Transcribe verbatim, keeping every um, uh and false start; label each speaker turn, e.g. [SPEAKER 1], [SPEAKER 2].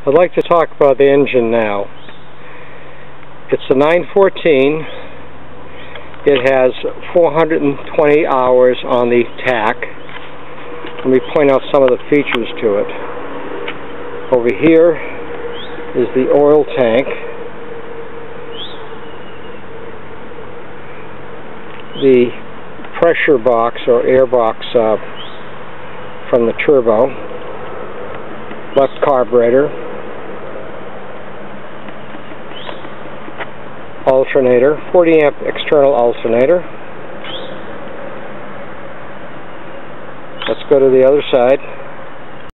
[SPEAKER 1] I'd like to talk about the engine now. It's a nine fourteen. It has four hundred twenty hours on the tack. Let me point out some of the features to it. Over here is the oil tank. The pressure box or air box uh, from the turbo. Left carburetor. Alternator, forty amp external alternator. Let's go to the other side.